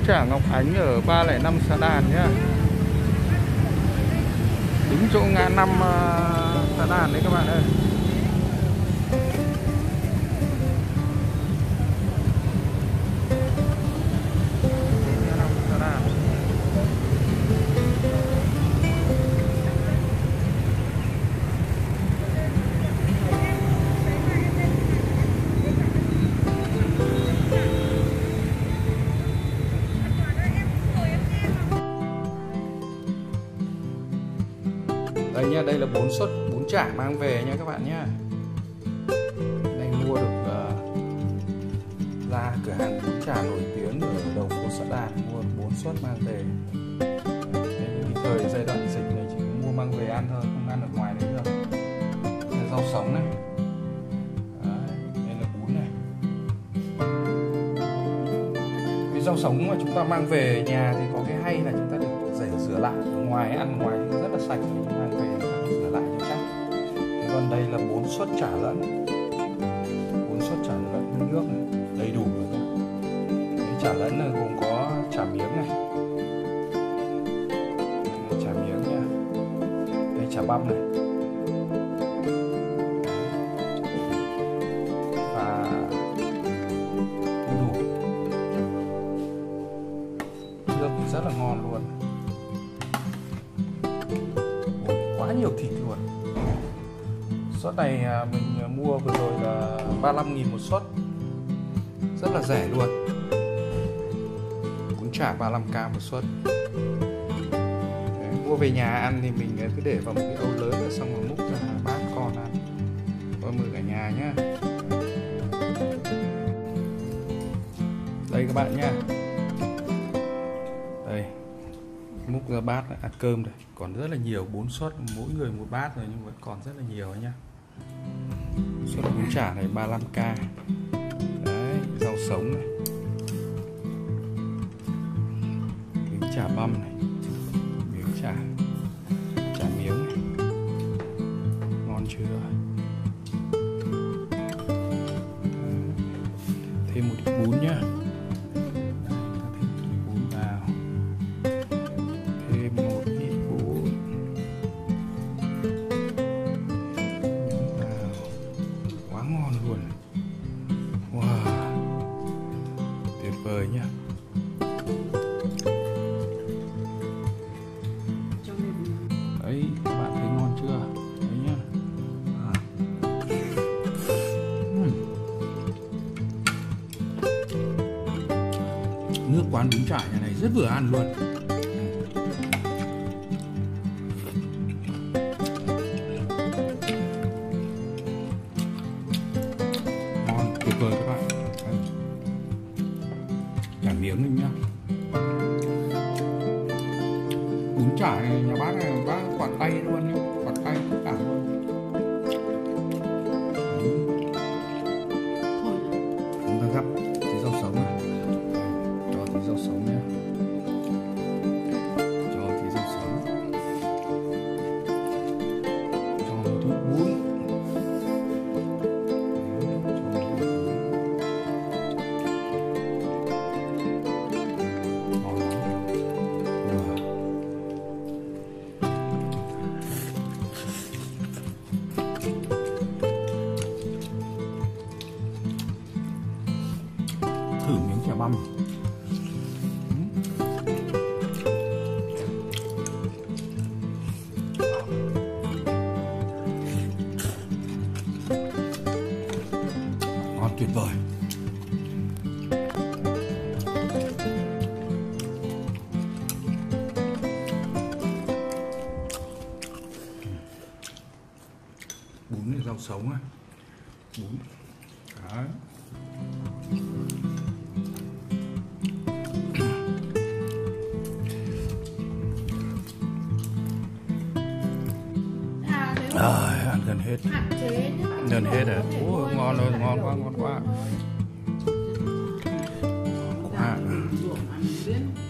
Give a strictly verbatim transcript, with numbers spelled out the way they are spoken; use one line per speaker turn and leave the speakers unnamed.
chả Ngọc Ánh ở ba không năm Sa Đàn nhá. Đúng chỗ ngã năm uh, Sa Đàn đấy các bạn ơi. Đây nha, đây là bốn suất bún chả mang về nha các bạn nhá. Đây mua được uh, ra cửa hàng bún chả nổi tiếng ở đầu phố Sa Đàn, mua bốn suất mang về. Đây, thời giai đoạn dịch này chỉ mua mang về ăn thôi, không ăn ở ngoài đấy được. Đây là rau sống này. Đấy, đây là bún này. Cái rau sống mà chúng ta mang về nhà thì có cái hay là chúng ta được rẻ rửa lại. Ở ngoài ăn ở ngoài thì rất là sạch, mang về rửa lại cho chắc. Thế còn đây là bốn suất chả lẫn, bốn suất chả lẫn với nước này, đầy đủ rồi nhá. Cái chả lẫn là gồm có chả miếng này, đây chả miếng nha, đây chả băm này, và đu đủ, nước rất là ngon luôn. Quá nhiều thịt luôn. Suất này mình mua vừa rồi là ba mươi lăm nghìn một suất, rất là rẻ luôn. Bún chả ba mươi lăm k một suất. Đấy, mua về nhà ăn thì mình cứ để vào một cái âu lớn rồi xong rồi múc ra bát con ăn. Coi mời cả nhà nhá. Đây các bạn nhá. Đây, múc ra bát ăn cơm đây, còn rất là nhiều, bốn suất mỗi người một bát rồi nhưng vẫn còn rất là nhiều nhá. Suất bún chả này ba mươi lăm k. Đấy, rau sống này, miếng chả băm này, miếng chả chả miếng này, ngon chưa? Thêm một ít bún nhá. Vời nhá. Đấy, các bạn thấy ngon chưa? Đấy nhá. À. Uhm. Nước quán bún chả nhà này rất vừa ăn luôn. Ngon tuyệt vời các bạn. Chả miếng lên nhá. Bún chả này nhà bác này bác quạt tay luôn nhá, quạt tay tất cả luôn. Chúng ta gắp tí rau sống này, cho tí rau sống nhá, cho tí rau sống, cho một chút bún. Thử miếng chả băm. Ngon tuyệt vời. Bún này rau sống á, bún. Đấy. À, ăn gần hết, gần hết rồi. Ủa, ngon rồi, ngon quá, ngon quá, ngon quá.